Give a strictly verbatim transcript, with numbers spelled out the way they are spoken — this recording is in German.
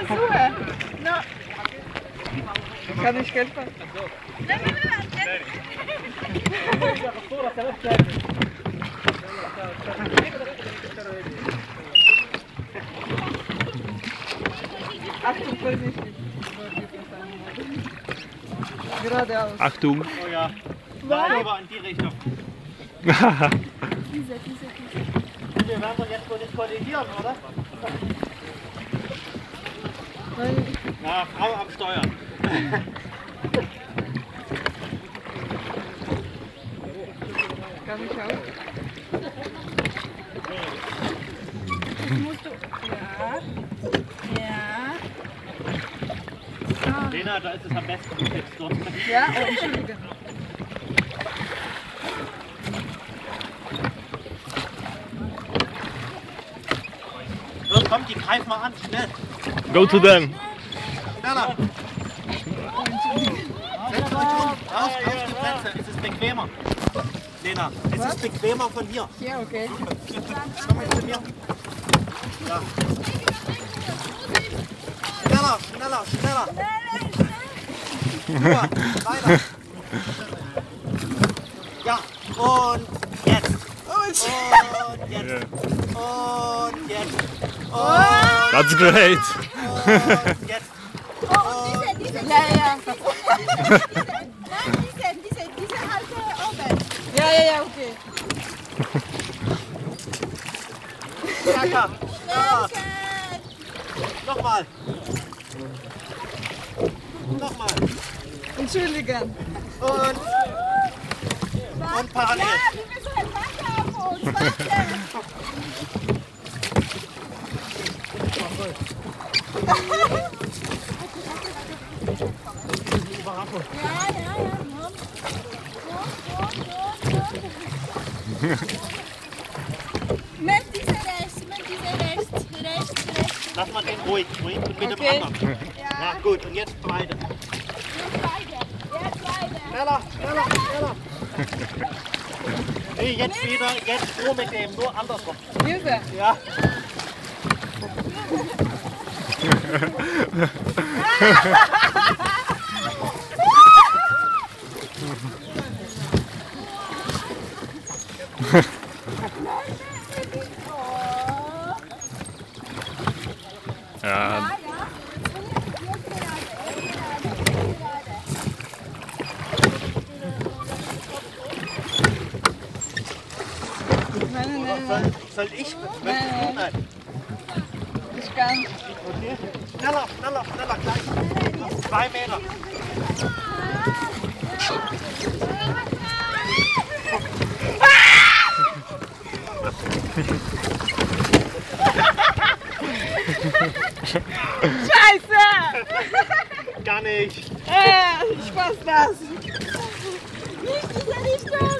versuchen. No. Kann ich helfen? Nein, nein, nein. Achtung, vorsichtig. Geradeaus. Achtung. Oh ja. Nein, aber in die Richtung. Diese, diese, diese. Wir werden doch jetzt wohl nicht kollidieren, oder? Nein. Ja, Frau am Steuer. Kann ich auch? Das musst du. Ja. Ja. So. Lena, da ist es am besten, du kippst dort. Ja, oh, Entschuldige. Los, komm, die greif mal an, schnell. Go to them. Schneller. Setzt euch um. Raus, auf die Plätze. Es ist bequemer. Lena, es Was? ist bequemer von hier. Ja, okay. Komm mit zu mir. Ja. Schneller, schneller, schneller. Nur, weiter. Ja, und jetzt. Und jetzt. Und jetzt. Und That's great. Und jetzt. Oh, und diese, diese, Ja, ja. nein, diese, diese, diese alte oben. Ja, ja, ja, okay. Stärker. Ja. Nochmal. Nochmal. Entschuldigen. Und, und parallel. Ja, wir müssen ein Wasser auf uns. Warte. Ja, ja, ja. Nimm diese rechts, nimm diese rechts, rechts, rechts. Lass mal den ruhig, ruhig und mit Okay. dem anderen. Ja, gut, und jetzt beide. Jetzt beide, jetzt beide. Schneller, schneller, schneller. Nee, jetzt wieder, jetzt nur mit dem, nur andersrum. Hilfe. Ja. Ja, Nein, nein, nein, Soll, nein. soll ich? Nein, nein. Nein. Ich kann. Okay. Schneller, schneller, schneller, gleich. Zwei Meter. Scheiße! Gar nicht. Äh, ich fass das. Nicht diese Richtung.